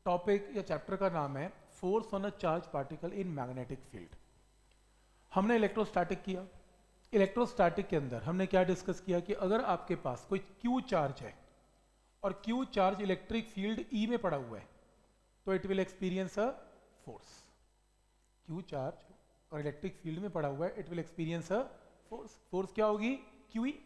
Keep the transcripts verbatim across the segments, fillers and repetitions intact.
Topic या chapter का नाम है force on a charge particle in magnetic field. हमने इलेक्ट्रोस्टैटिक किया। इलेक्ट्रोस्टैटिक के अंदर हमने क्या डिस्कस किया कि अगर आपके पास कोई क्यू चार्ज है और q charge electric field E में पड़ा हुआ है तो it will experience a force. Q charge और इलेक्ट्रिक फील्ड में पड़ा हुआ है, it will experience a force. Force क्या होगी? Q E.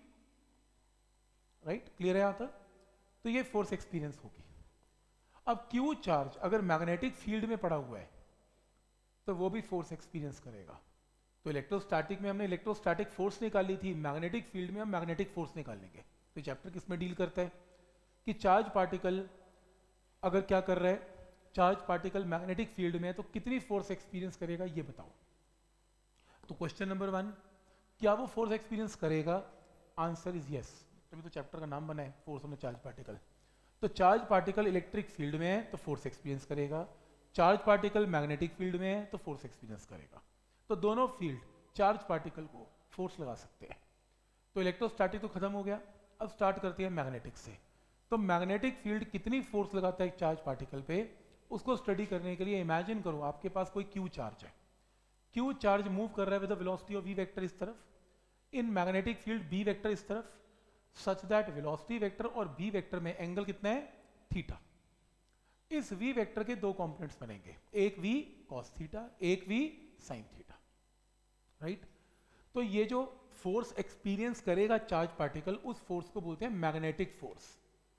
राइट, क्लियर है यहां तक? तो ये फोर्स एक्सपीरियंस होगी। अब क्यू चार्ज अगर मैग्नेटिक फील्ड में पड़ा हुआ है तो वो भी फोर्स एक्सपीरियंस करेगा। तो इलेक्ट्रोस्टैटिक में हमने इलेक्ट्रोस्टैटिक फोर्स निकाली थी, मैग्नेटिक फील्ड में हम मैग्नेटिक फोर्स निकालेंगे। तो चैप्टर किसमें डील करता है कि चार्ज पार्टिकल अगर क्या कर रहा है, चार्ज पार्टिकल मैग्नेटिक फील्ड में है तो कितनी फोर्स एक्सपीरियंस करेगा ये बताओ। तो क्वेश्चन नंबर वन, क्या वो फोर्स एक्सपीरियंस करेगा? Answer is yes. तभी तो चैप्टर का नाम बना है force on a charge particle. तो चार्ज पार्टिकल इलेक्ट्रिक फील्ड में है तो फोर्स एक्सपीरियंस करेगा, चार्ज पार्टिकल मैग्नेटिक फील्ड में है तो फोर्स एक्सपीरियंस करेगा। तो दोनों फील्ड चार्ज पार्टिकल को फोर्स लगा सकते हैं। तो इलेक्ट्रोस्टैटिक तो खत्म हो गया, अब स्टार्ट करते हैं मैग्नेटिक से। तो मैग्नेटिक फील्ड कितनी फोर्स लगाता है एक चार्ज पार्टिकल पे, उसको स्टडी करने के लिए इमेजिन करो आपके पास कोई क्यू चार्ज है। क्यू चार्ज मूव कर रहा है with the velocity of v vector इस तरफ, in magnetic field B vector इस तरफ, सच दैट वेलोसिटी वेक्टर और बी वेक्टर में एंगल कितना है? थीटा। इस वी वेक्टर के दो कंपोनेंट्स बनेंगे, एक वी कॉस थीटा, एक वी साइन थीटा। राइट, तो ये जो फोर्स एक्सपीरियंस करेगा चार्ज पार्टिकल, उस फोर्स को बोलते हैं मैग्नेटिक फोर्स।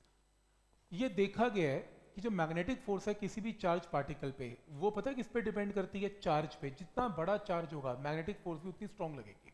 ये देखा गया है कि जो मैग्नेटिक फोर्स है किसी भी चार्ज पार्टिकल पे, वो पता है किस पे डिपेंड करती है? चार्ज पे। जितना बड़ा चार्ज होगा मैग्नेटिक फोर्स भी उतनी स्ट्रांग लगेगी।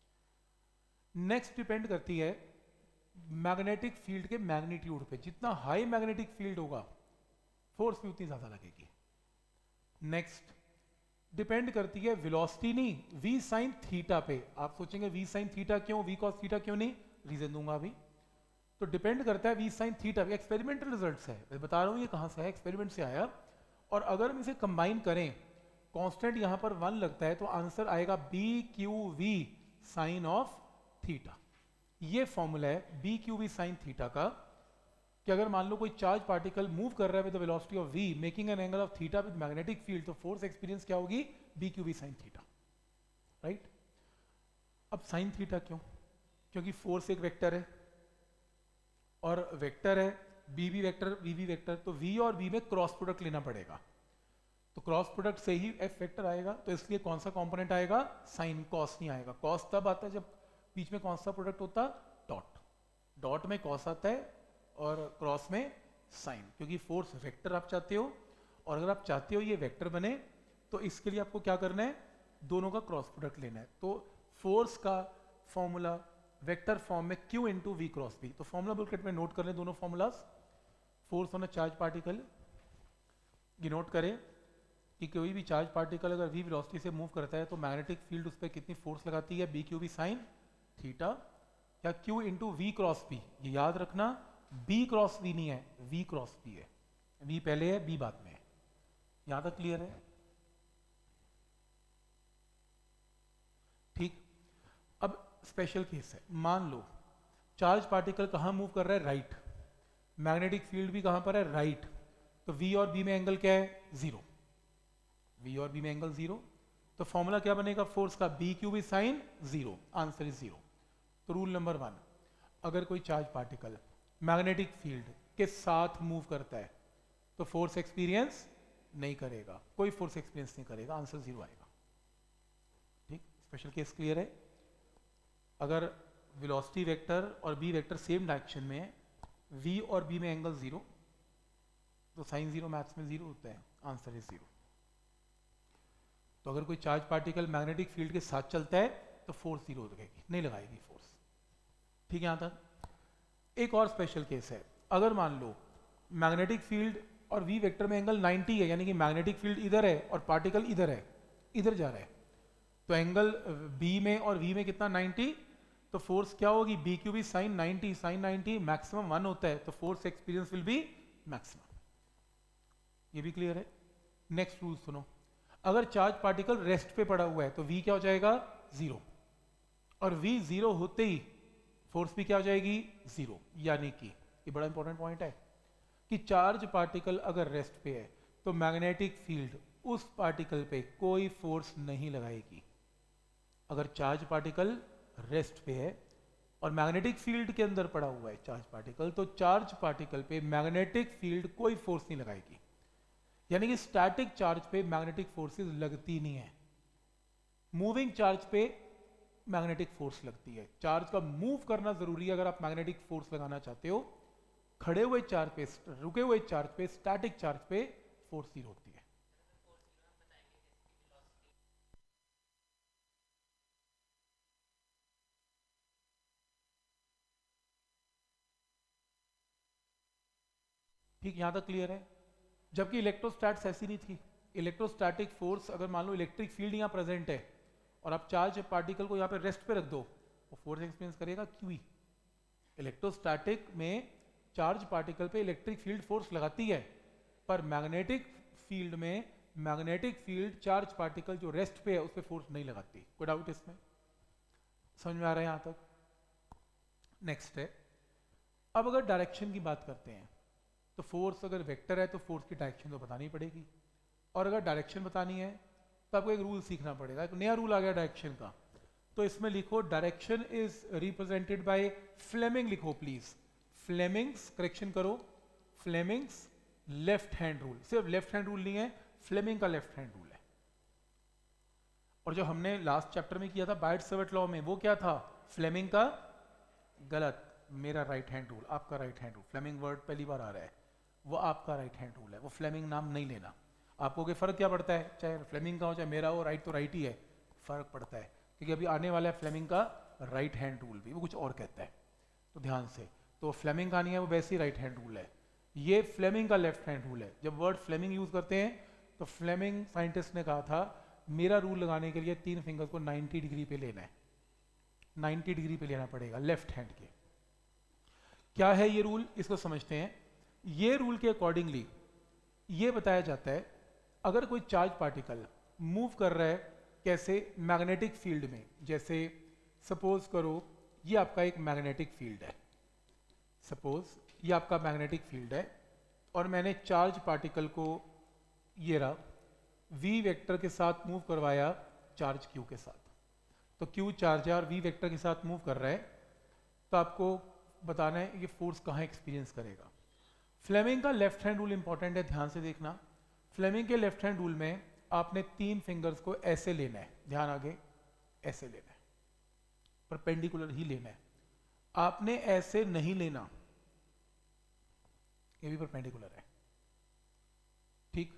नेक्स्ट डिपेंड करती है मैग्नेटिक फील्ड के मैग्नीट्यूड पे। जितना हाई मैग्नेटिक फील्ड होगा फोर्स भी उतनी ज्यादा लगेगी। नेक्स्ट डिपेंड करती है वेलोसिटी नहीं, वी साइन थीटा पे। आप सोचेंगे वी साइन थीटा क्यों, वी कॉस थीटा क्यों नहीं? रीजन दूंगा अभी। तो डिपेंड करता है v sine theta. Experimental results है, मैं बता रहा हूं ये कहां से है, एक्सपेरिमेंट से आया। और अगर हम इसे कंबाइन करें, कांस्टेंट यहां पर वन लगता है तो आंसर आएगा B Q we sine of theta. ये फॉर्मूला है B Q we sine theta का, कि अगर मान लो कोई चार्ज पार्टिकल मूव कर रहा है with the velocity of v making an angle of theta with magnetic field, तो फोर्स एक्सपीरियंस क्या होगी? B Q we sine theta. Right, अब साइन थीटा क्यों? क्योंकि फोर्स एक वेक्टर है और वेक्टर है B B vector v v vector, तो v और v में क्रॉस प्रोडक्ट लेना पड़ेगा। तो क्रॉस प्रोडक्ट से ही f वेक्टर आएगा, तो इसलिए कौन सा कंपोनेंट आएगा? साइन, कॉस नहीं आएगा। कॉस तब आता है जब बीच में कौन सा प्रोडक्ट होता? डॉट। डॉट में कॉस आता है और क्रॉस में साइन, क्योंकि फोर्स वेक्टर आप चाहते हो, और अगर आप चाहते हो ये वेक्टर बने तो इसके लिए आपको क्या करना है? दोनों का क्रॉस प्रोडक्ट लेना है। तो फोर्स का फॉर्मूला वेक्टर फॉर्म में Q into V cross B. तो फॉर्मूला बुकलेट में नोट कर लें दोनों formulas. Force on a charge particle, ये नोट करें कि कोई भी चार्ज पार्टिकल अगर v वेलोसिटी से मूव करता है तो मैग्नेटिक फील्ड उस पर कितनी फोर्स लगाती है? B Q we sine theta, या Q into V cross B. ये याद रखना, B क्रॉस V नहीं है, V क्रॉस B है। V पहले है, B बाद में है। यहां तक क्लियर है? ठीक। अब स्पेशल केस है, मान लो चार्ज पार्टिकल कहां मूव कर रहा है? राइट। मैग्नेटिक फील्ड भी कहां पर है? राइट। तो V और B में एंगल क्या है? जीरो। V और B में एंगल जीरो, तो फॉर्मूला क्या बनेगा फोर्स का? B Q B sine zero. Answer is zero. तो रूल नंबर वन, अगर कोई चार्ज पार्टिकल मैग्नेटिक फील्ड के साथ मूव करता है तो फोर्स एक्सपीरियंस नहीं करेगा, कोई फोर्स एक्सपीरियंस नहीं करेगा, आंसर जीरो आएगा। ठीक, स्पेशल केस क्लियर है? अगर वेलोसिटी वेक्टर और बी वेक्टर सेम डायरेक्शन में है, v और b में एंगल जीरो, तो साइन जीरो मैथ्स में जीरो होता है, आंसर इज जीरो। तो अगर कोई चार्ज पार्टिकल मैग्नेटिक फील्ड के साथ चलता है तो फोर्स जीरो लगेगी, नहीं लगाएगी फोर्स। ठीक है? यहां तक। एक और स्पेशल केस है, अगर मान लो मैग्नेटिक फील्ड और v वेक्टर में एंगल नाइंटी है, यानी कि मैग्नेटिक फील्ड इधर है और पार्टिकल इधर है, इधर जा रहा है, तो एंगल b में और v में कितना? नाइंटी। तो फोर्स क्या होगी? B Q B sine ninety. Sine ninety maximum one होता है, तो force experience will be maximum. ये भी क्लियर है? नेक्स्ट रूल सुनो, अगर चार्ज पार्टिकल रेस्ट पे पड़ा हुआ है तो v क्या हो जाएगा? जीरो। और v जीरो होते ही फोर्स भी क्या हो जाएगी? जीरो। यानी कि ये बड़ा इंपॉर्टेंट पॉइंट है, कि चार्ज पार्टिकल अगर रेस्ट पे है तो मैग्नेटिक फील्ड उस पार्टिकल पे कोई फोर्स नहीं लगाएगी। अगर चार्ज पार्टिकल रेस्ट पे है और मैग्नेटिक फील्ड के अंदर पड़ा हुआ है चार्ज पार्टिकल, तो चार्ज पार्टिकल पे मैग्नेटिक फील्ड कोई फोर्स नहीं लगाएगी। यानी कि स्टैटिक चार्ज पे मैग्नेटिक फोर्सेस लगती नहीं है, मूविंग चार्ज पे मैग्नेटिक फोर्स लगती है। चार्ज का मूव करना जरूरी है अगर आप मैग्नेटिक फोर्स लगाना चाहते हो। खड़े हुए चार्ज पे, रुके हुए चार्ज पे, स्टैटिक चार्ज पे फोर्स जीरो होती है। ठीक, यहां तक क्लियर है। जबकि इलेक्ट्रोस्टैट्स ऐसी नहीं थी। इलेक्ट्रोस्टैटिक फोर्स, अगर मान लो इलेक्ट्रिक फील्ड यहाँ प्रेजेंट है और आप चार्ज पार्टिकल को यहाँ पे रेस्ट पे रख दो, वो फोर्स एक्सपीरियंस करेगा क्यू। इलेक्ट्रोस्टैटिक में चार्ज पार्टिकल पे इलेक्ट्रिक फील्ड फोर्स लगाती है, पर मैग्नेटिक फील्ड में मैग्नेटिक फील्ड चार्ज पार्टिकल जो रेस्ट पे है उस पर फोर्स नहीं लगाती। कोई डाउट इसमें? समझ में आ रहा है यहाँ तक? नेक्स्ट है, अब अगर डायरेक्शन की बात करते हैं तो फोर्स अगर वेक्टर है तो फोर्स की डायरेक्शन तो बतानी पड़ेगी, और अगर डायरेक्शन बतानी है तो आपको एक रूल सीखना पड़ेगा। एक नया रूल आ गया डायरेक्शन का, तो इसमें लिखो direction is represented by Fleming. लिखो प्लीज फ्लेमिंग्स, करेक्शन करो, फ्लेमिंग्स लेफ्ट हैंड रूल। सिर्फ लेफ्ट हैंड रूल नहीं है, फ्लेमिंग का लेफ्ट हैंड रूल है। और जो हमने लास्ट चैप्टर में किया था बायट-सवर्ट लॉ में, वो क्या था? फ्लेमिंग का गलत, मेरा राइट हैंड रूल, आपका right hand rule. Fleming word पहली बार आ रहा है, वो आपका राइट हैंड रूल है, वो फ्लेमिंग नाम नहीं लेना। आपको के फर्क क्या पड़ता है, चाहे फ्लेमिंग का हो चाहे मेरा हो, राइट तो राइट ही है, फर्क पड़ता है क्योंकि अभी आने वाला है फ्लेमिंग का राइट हैंड रूल भी, वो कुछ और कहता है, तो ध्यान से। तो फ्लेमिंग का नहीं है, वो वैसे ही राइट हैंड रूल है, ये फ्लेमिंग का लेफ्ट हैंड रूल है। जब वर्ड फ्लेमिंग यूज करते हैं तो फ्लेमिंग साइंटिस्ट ने कहा था मेरा रूल लगाने के लिए तीन फिंगर्स को नाइन्टी डिग्री पे लेना है, नाइन्टी डिग्री पे लेना पड़ेगा लेफ्ट हैंड के। क्या है ये रूल, इसको समझते हैं। ये रूल के अकॉर्डिंगली ये बताया जाता है अगर कोई चार्ज पार्टिकल मूव कर रहा है कैसे, मैग्नेटिक फील्ड में, जैसे सपोज करो ये आपका एक मैग्नेटिक फील्ड है, सपोज ये आपका मैग्नेटिक फील्ड है और मैंने चार्ज पार्टिकल को ये रहा v वेक्टर के साथ मूव करवाया चार्ज q के साथ, तो q चार्ज है और v वेक्टर के साथ मूव कर रहा है, तो आपको बताना है ये फोर्स कहाँ एक्सपीरियंस करेगा। फ्लेमिंग का लेफ्ट हैंड रूल इंपॉर्टेंट है, ध्यान से देखना। फ्लेमिंग के लेफ्ट हैंड रूल में आपने तीन फिंगर्स को ऐसे लेना है, ध्यान आगे, ऐसे लेना है, परपेंडिकुलर ही लेना है। आपने ऐसे नहीं लेना, ये भी परपेंडिकुलर है, ठीक।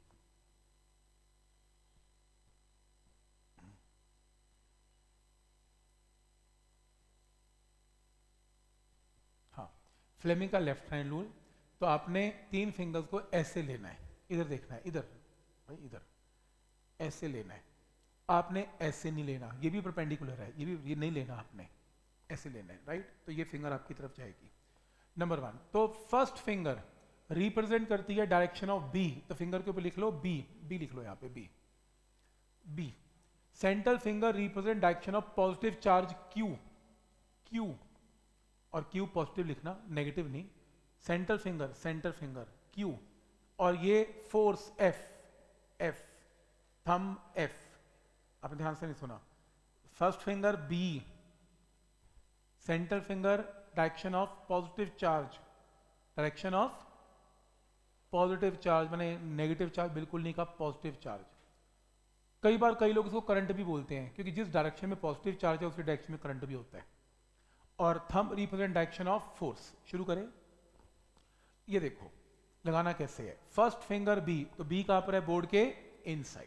हाँ, फ्लेमिंग का लेफ्ट हैंड रूल, तो आपने तीन फिंगर्स को ऐसे लेना है, इधर देखना है, इधर भाई, इधर ऐसे लेना है। आपने ऐसे नहीं लेना, ये भी परपेंडिकुलर है, ये भी ये नहीं लेना, आपने ऐसे लेना है, राइट। तो ये फिंगर आपकी तरफ जाएगी, नंबर वन। तो फर्स्ट फिंगर रिप्रेजेंट करती है डायरेक्शन ऑफ बी, तो फिंगर के ऊपर लिख लो बी, बी लिख लो यहाँ पे, B B. Central finger represent direction of positive charge Q, Q, और क्यू पॉजिटिव लिखना, नेगेटिव नहीं। Central finger, centre finger Q, और ये force F, F thumb F, आपने ध्यान से नहीं सुना। First finger B, central finger direction of positive charge, direction of positive charge, मैंने नेगेटिव चार्ज बिल्कुल नहीं कहा, पॉजिटिव चार्ज। कई बार कई लोग इसको करंट भी बोलते हैं क्योंकि जिस डायरेक्शन में पॉजिटिव चार्ज है उसी डायरेक्शन में करंट भी होता है। और thumb represent direction of force. शुरू करें, ये देखो लगाना कैसे है। फर्स्ट फिंगर बी, तो बी कहां पर है, बोर्ड के inside.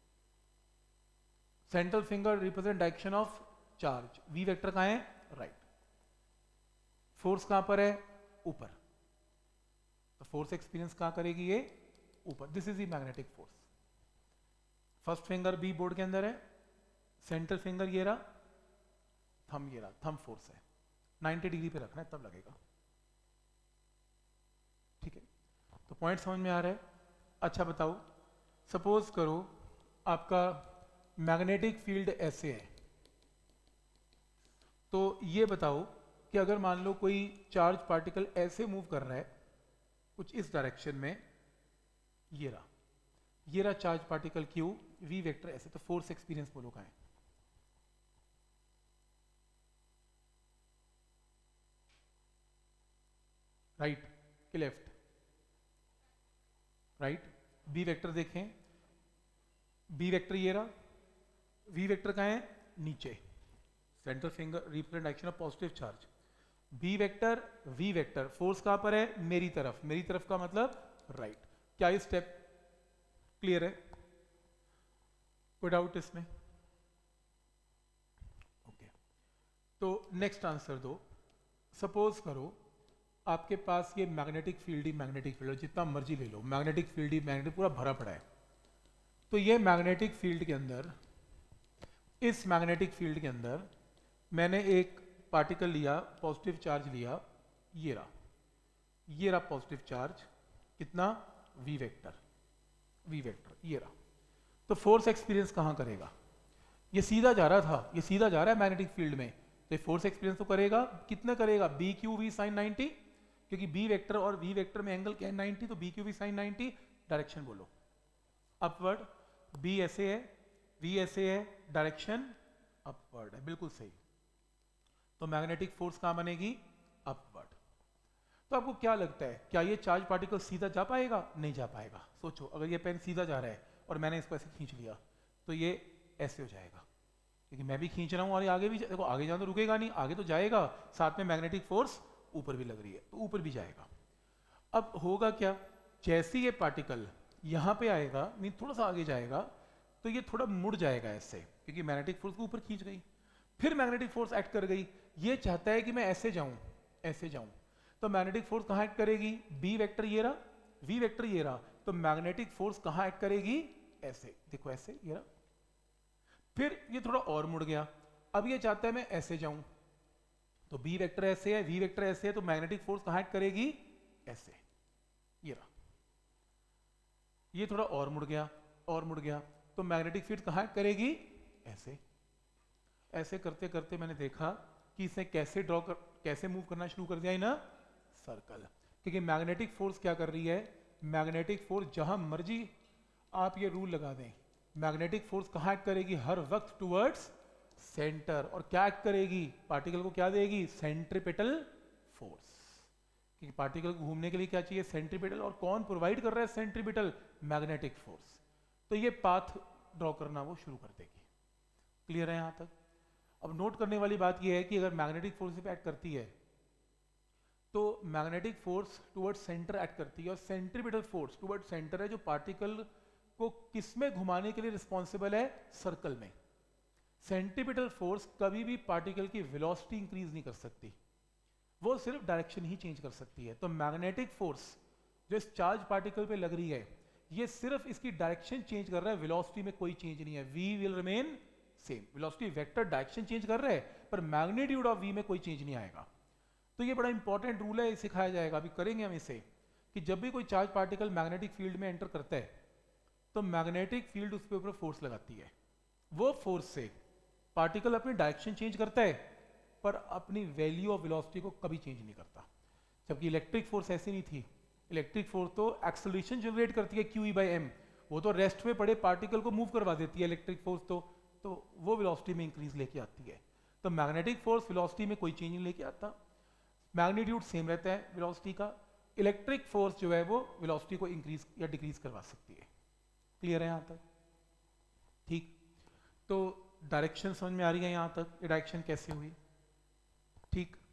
Central finger represent direction of charge, V vector कहां है, राइट। फोर्स कहां पर है, ऊपर, तो फोर्स एक्सपीरियंस कहां करेगी, ये ऊपर। This is the magnetic force. First finger B board के अंदर है, सेंट्रल फिंगर ये रहा, थंब ये रहा, थंब फोर्स है, नाइन्टी डिग्री पे रखना है तब लगेगा, ठीक है। तो पॉइंट समझ में आ रहा है। अच्छा बताओ, सपोज करो आपका मैग्नेटिक फील्ड ऐसे है, तो ये बताओ कि अगर मान लो कोई चार्ज पार्टिकल ऐसे मूव कर रहा है, कुछ इस डायरेक्शन में, ये रहा ये रहा charge particle Q, V vector ऐसे, तो फोर्स एक्सपीरियंस बोलो कहाँ है? राइट कि लेफ्ट? राइट। बी वेक्टर देखें, बी वेक्टर ये रहा, वी वेक्टर कहाँ है? नीचे, centre finger represent direction of positive charge. B vector V vector, force कहां पर है? मेरी तरफ, मेरी तरफ का मतलब राइट। क्या ये स्टेप क्लियर है? कोई डाउट इसमें? ओके, तो नेक्स्ट आंसर दो। सपोज करो आपके पास ये मैग्नेटिक फील्ड ही मैग्नेटिक फील्ड, जितना मर्जी ले लो, मैग्नेटिक फील्ड ही मैग्नेटिक पूरा भरा पड़ा है। तो ये मैग्नेटिक फील्ड के अंदर, इस मैग्नेटिक फील्ड के अंदर मैंने एक पार्टिकल लिया, पॉजिटिव चार्ज लिया, ये रहा ये रहा पॉजिटिव चार्ज, कितना? वी वेक्टर, वी वेक्टर ये रहा। तो फोर्स एक्सपीरियंस कहां करेगा? ये सीधा जा रहा था, ये सीधा जा रहा है मैग्नेटिक फील्ड में, तो ये फोर्स एक्सपीरियंस तो करेगा, कितना करेगा? B Q we sine ninety, क्योंकि बी वेक्टर और वी वेक्टर में एंगल क्या है? नाइनटी, तो B Q we sine ninety. Direction बोलो, अपवर्ड। बी ऐसे है, वी ऐसे है, डायरेक्शन अपवर्ड है, बिल्कुल सही। तो मैग्नेटिक फोर्स कहां बनेगी? अपवर्ड। तो आपको क्या लगता है, क्या ये चार्ज पार्टिकल सीधा जा पाएगा? नहीं जा पाएगा। सोचो, अगर ये पेन सीधा जा रहा है और मैंने इसको ऐसे खींच लिया, तो ये ऐसे हो जाएगा, क्योंकि मैं भी खींच रहा हूं और ये आगे भी, देखो आगे जाना तो रुकेगा नहीं, आगे तो जाएगा, साथ में मैग्नेटिक फोर्स ऊपर भी लग रही है, तो ऊपर भी जाएगा। अब होगा क्या, जैसे ये पार्टिकल यहां पे आएगा, नहीं थोड़ा सा आगे जाएगा, तो ये थोड़ा मुड़ जाएगा ऐसे, क्योंकि मैग्नेटिक फोर्स को ऊपर खींच गई। फिर मैग्नेटिक फोर्स एक्ट कर गई, ये चाहता है कि मैं ऐसे जाऊं, ऐसे जाऊं, तो मैग्नेटिक फोर्स कहां एक्ट करेगी? बी वेक्टर ये रहा, वी वेक्टर ये रहा, तो मैग्नेटिक फोर्स कहां एक्ट करेगी? ऐसे, देखो ऐसे, ये रहा। फिर ये थोड़ा और मुड़ गया, अब ये चाहता है मैं ऐसे जाऊं, तो बी वेक्टर ऐसे है, वी वेक्टर ऐसे है, तो मैग्नेटिक फोर्स कहां एक्ट करेगी? ऐसे, ये रहा। ये थोड़ा और मुड़ गया, और मुड़ गया, तो मैग्नेटिक फील्ड कहां एक्ट करेगी? ऐसे। ऐसे करते करते मैंने देखा कि इसे कैसे ड्रॉ कर, कैसे मूव करना शुरू कर दिया इन सर्कल, क्योंकि मैग्नेटिक फोर्स क्या कर रही है? मैग्नेटिक फोर्स जहां मर्जी आप ये रूल लगा दें, मैग्नेटिक फोर्स कहां एक्ट करेगी? हर वक्त टुवर्ड्स सेंटर। और क्या एक्ट करेगी? पार्टिकल को क्या देगी? सेंट्रीपिटल फोर्स, क्योंकि पार्टिकल को घूमने के लिए क्या चाहिए? सेंट्रीपिटल। और कौन प्रोवाइड कर रहा है सेंट्रीपिटल? Magnetic force. तो ये पाथ ड्रॉ करना वो शुरू कर देगी। क्लियर है यहां तक? अब नोट करने वाली बात यह है कि अगर मैग्नेटिक फोर्स पे एक्ट करती है, तो magnetic force towards centre act करती है, और सेंट्रीपिटल फोर्स टुवर्ड्स सेंटर है, जो पार्टिकल को किसमें घुमाने के लिए रिस्पॉन्सिबल है? सर्कल में। सेंट्रीपिटल फोर्स कभी भी पार्टिकल की वेलोसिटी इंक्रीज नहीं कर सकती, वो सिर्फ डायरेक्शन ही चेंज कर सकती है। तो मैग्नेटिक फोर्स जो इस चार्ज पार्टिकल पे लग रही है, ये सिर्फ इसकी डायरेक्शन चेंज कर रहा है, वेलोसिटी में कोई चेंज नहीं है। V will remain same. Velocity vector direction change कर रहा है, पर मैग्नीट्यूड ऑफ वी में कोई चेंज नहीं आएगा। तो ये बड़ा इंपॉर्टेंट रूल है, सिखाया जाएगा, अभी करेंगे हम इसे, कि जब भी कोई चार्ज पार्टिकल मैग्नेटिक फील्ड में एंटर करता है, तो मैग्नेटिक फील्ड उस पे ऊपर फोर्स लगाती है। वो फोर्स से पार्टिकल अपनी डायरेक्शन चेंज करता है, पर अपनी वैल्यू ऑफ वेलोसिटी को कभी चेंज नहीं करता। जबकि इलेक्ट्रिक फोर्स ऐसी नहीं थी। इलेक्ट्रिक फोर्स तो एक्सेलरेशन जनरेट करती है, क्यू ई बाई एम, वो तो रेस्ट में पड़े पार्टिकल को मूव करवा देती है इलेक्ट्रिक फोर्स, तो तो वो वेलोसिटी में इंक्रीज लेके आती है। तो मैग्नेटिक फोर्स वेलोसिटी में कोई चेंज नहीं लेके आता, मैग्नीट्यूड सेम रहता है वेलोसिटी का। इलेक्ट्रिक फोर्स जो है वो वेलोसिटी को इंक्रीज या डिक्रीज करवा सकती है। क्लियर है यहां तक? ठीक, तो डायरेक्शन समझ में आ रही है यहां तक? ये डायरेक्शन कैसे हुई? ठीक।